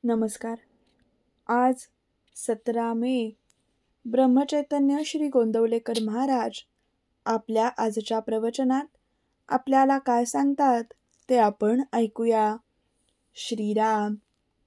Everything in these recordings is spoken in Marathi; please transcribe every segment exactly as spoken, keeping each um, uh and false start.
नमस्कार. आज सतरा मे. ब्रह्मचैतन्य श्री गोंदवलेकर महाराज आपल्या आजच्या प्रवचनात आपल्याला काय सांगतात ते आपण ऐकूया. श्रीराम.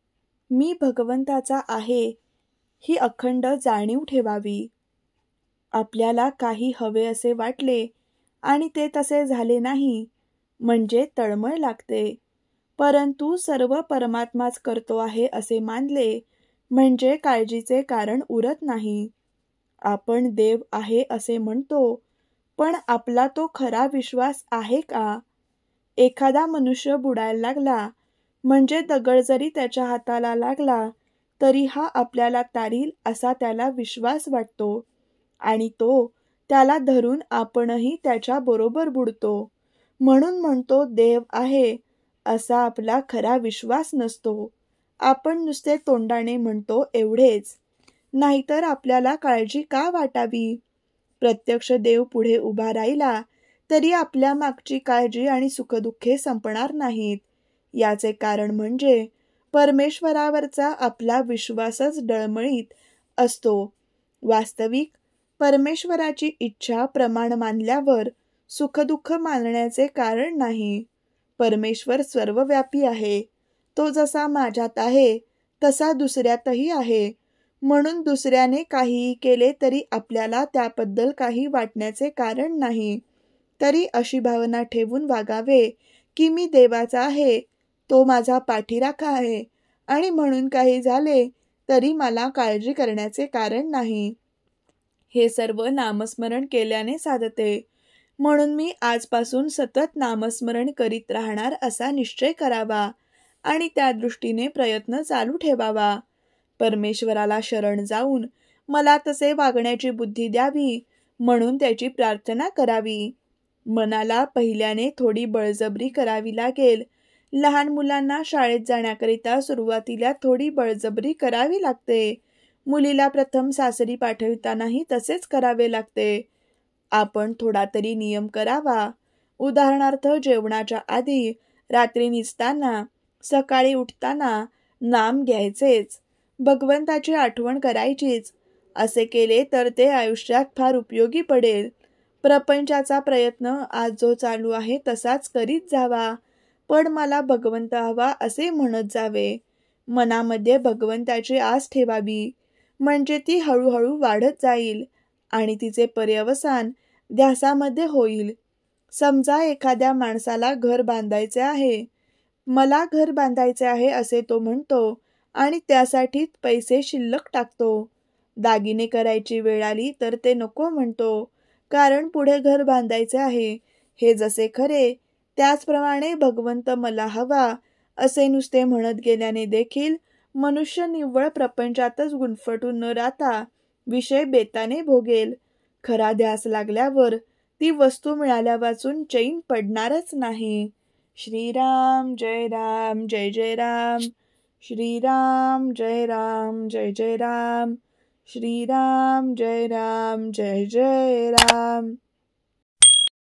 मी भगवंताचा आहे ही अखंड जाणीव ठेवावी. आपल्याला काही हवे असे वाटले आणि ते तसे झाले नाही म्हणजे तळमळ लागते, परंतु सर्व परमात्माच करतो आहे असे मानले म्हणजे काळजीचे कारण उरत नाही. आपण देव आहे असे म्हणतो, पण आपला तो खरा विश्वास आहे का? एखादा मनुष्य बुडायला लागला म्हणजे दगड जरी त्याच्या हाताला लागला तरी हा आपल्याला तारील असा त्याला विश्वास वाटतो आणि तो त्याला धरून आपणही त्याच्या बरोबर बुडतो. म्हणून म्हणतो देव आहे असा आपला खरा विश्वास नसतो. आपण नुसते तोंडाने म्हणतो एवढेच. नाहीतर आपल्याला काळजी का वाटावी? प्रत्यक्ष देव पुढे उभा राहिला तरी आपल्या मागची काळजी आणि सुखदुःखे संपणार नाहीत. याचे कारण म्हणजे परमेश्वरावरचा आपला विश्वासच डळमळीत असतो. वास्तविक परमेश्वराची इच्छा प्रमाण मानल्यावर सुखदुःख मानण्याचे कारण नाही. परमेश्वर सर्वव्यापी आहे. तो जसा माझ्यात आहे तसा दुसऱ्यातही आहे. म्हणून दुसऱ्याने काहीही केले तरी आपल्याला त्याबद्दल काही वाटण्याचे कारण नाही. तरी अशी भावना ठेवून वागावे की मी देवाचा आहे, तो माझा पाठीराखा आहे आणि म्हणून काही झाले तरी मला काळजी करण्याचे कारण नाही. हे सर्व नामस्मरण केल्याने साधते. म्हणून मी आजपासून सतत नामस्मरण करीत राहणार असा निश्चय करावा आणि त्या दृष्टीने प्रयत्न चालू ठेवावा. परमेश्वराला शरण जाऊन मला तसे वागण्याची बुद्धी द्यावी म्हणून त्याची प्रार्थना करावी. मनाला पहिल्याने थोडी बळजबरी करावी लागेल. लहान मुलांना शाळेत जाण्याकरिता सुरुवातीला थोडी बळजबरी करावी लागते. मुलीला प्रथम सासरी पाठवितानाही तसेच करावे लागते. आपण थोडा तरी नियम करावा. उदाहरणार्थ जेवणाच्या आधी, रात्री निजताना, सकाळी उठताना नाम घ्यायचेच. भगवंताची आठवण करायचीच. असे केले तर ते आयुष्यात फार उपयोगी पडेल. प्रपंचाचा प्रयत्न आज जो चालू आहे तसाच करीत जावा, पण मला भगवंत हवा असे म्हणत जावे. मनामध्ये भगवंताची आस ठेवावी म्हणजे ती हळूहळू वाढत जाईल आणि तिचे पर्यवसान ध्यासामध्ये होईल. समजा एखाद्या माणसाला घर बांधायचे आहे. मला घर बांधायचे आहे असे तो म्हणतो आणि त्यासाठी पैसे शिल्लक टाकतो. दागिने करायची वेळ आली तर ते नको म्हणतो, कारण पुढे घर बांधायचे आहे. हे जसे खरे त्याचप्रमाणे भगवंत मला हवा असे नुसते म्हणत गेल्याने देखील मनुष्य निव्वळ प्रपंचातच गुंफटून न राहता विषय बेताने भोगेल. खरा ध्यास लागल्यावर ती वस्तू मिळाल्या वाचून चैन पडणारच नाही. श्रीराम जय राम जय जय राम. श्रीराम जय राम जय जय राम. श्रीराम जय राम जय जय राम.